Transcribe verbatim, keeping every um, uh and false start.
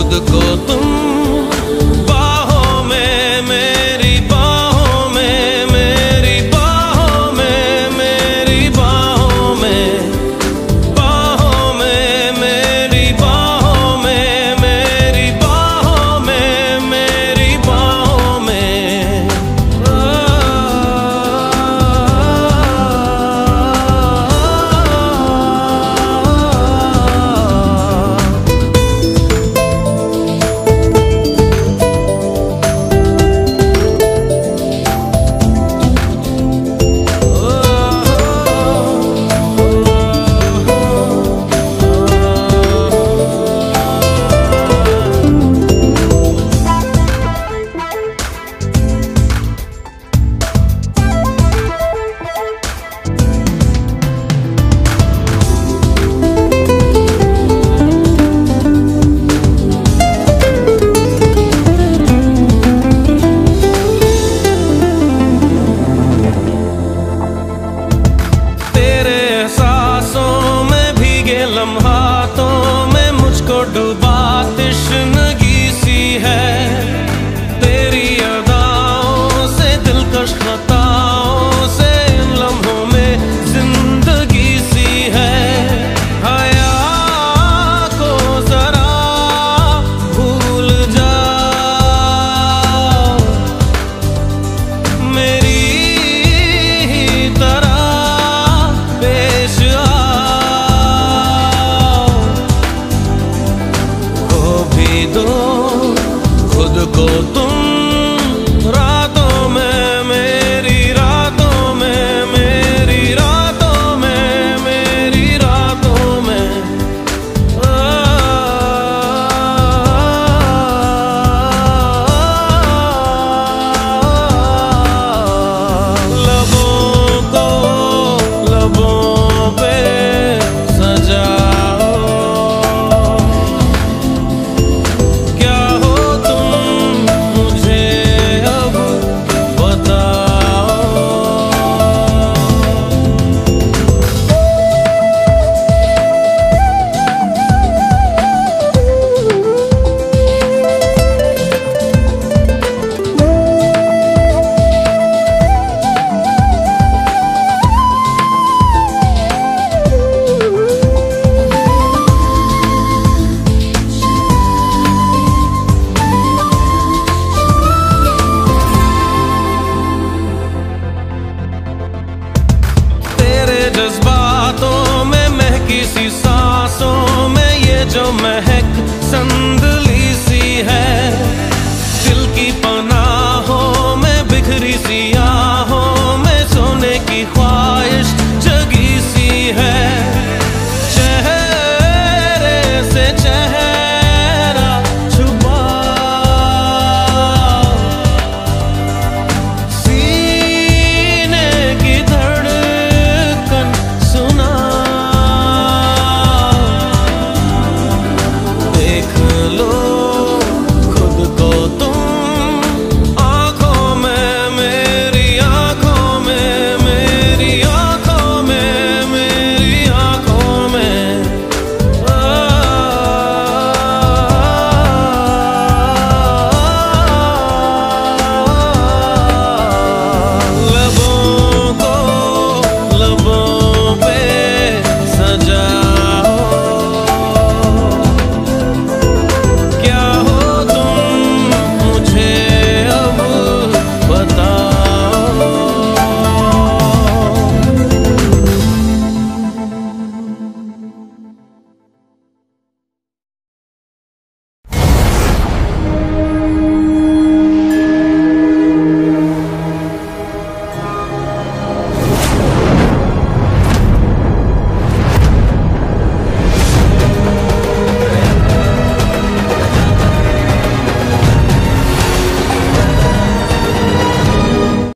खुद को तुम बाहों में, मेरी बाहों में, मेरी बाहों में, मेरी बाहों में, बाहों में, मेरी बाहों में, मेरी बाहों में, मेरी बाहों में। लम्हातों में मुझको डुबा तश्नगी सी है, तेरी अदाओं से दिलकश खताओं से इन लम्हों में जिंदगी सी है। हया को जरा भूल जा, मेरी ही तरह पेश आ, दो खुद को तुम